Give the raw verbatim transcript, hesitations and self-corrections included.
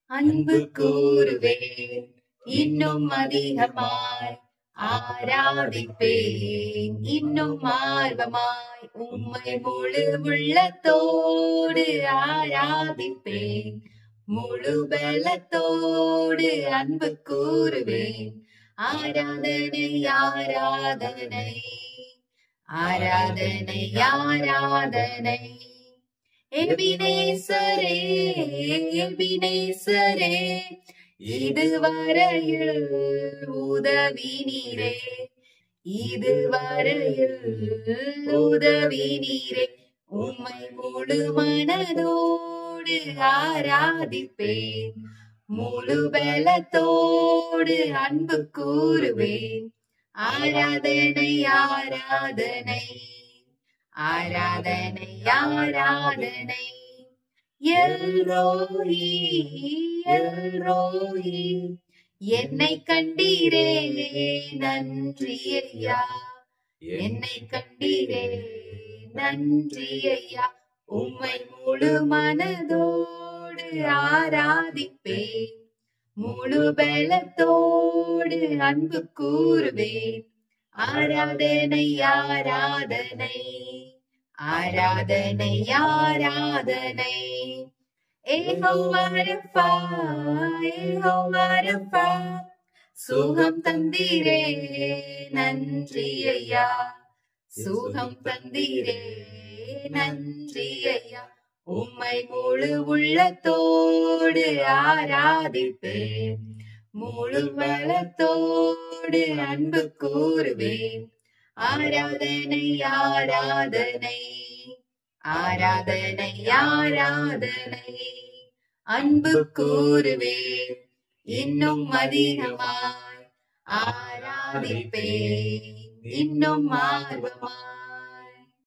அன்பு கூறுவேன் இன்னும் அதிகமாய், ஆராதிப்பேன் இன்னும் ஆர்வமாய், உம்மை முழு உள்ளத்தோடு ஆராதிப்பேன், முழு பலத்தோடு அன்பு கூறுவேன். ஆராதனை ஆராதனை ஆராதனை ஆராதனை. எபினேசரே எபினேசரே, இதுவரையில் உதவி நீரே, இதுவரையில் உதவி நீரே. உம்மை முழு மனதோடு ஆராதிப்பேன், முழு பலத்தோடு அன்பு கூறுவேன். ஆராதனை ஆராதனை ஆராதனை ஆராதனை. எல்ரோஹி எல்ரோஹி, என்னை கண்டீரே நன்றி ஐயா, என்னை கண்டீரே நன்றி ஐயா. உம்மை முழு மனதோடு ஆராதிப்பேன், முழு பலத்தோடு அன்பு கூறுவேன். ஆராதனை ஆராதனை ஆராதனை ஆராதனை. யெகோவா ரப்பா யெகோவா ரப்பா, சுகம் தந்தீரே நன்றி ஐயா, சுகம் தந்தீரே நன்றி ஐயா. உம்மை முழு உள்ளத்தோடு ஆராதிப்பேன், முழு பலத்தோடு அன்பு கூறுவேன். ஆராதனை ஆராதனை ஆராதனை ஆராதனை. அன்பு கூறுவேன் இன்னும் அதிகமாய், ஆராதிப்பேன் இன்னும் ஆர்வமாய்.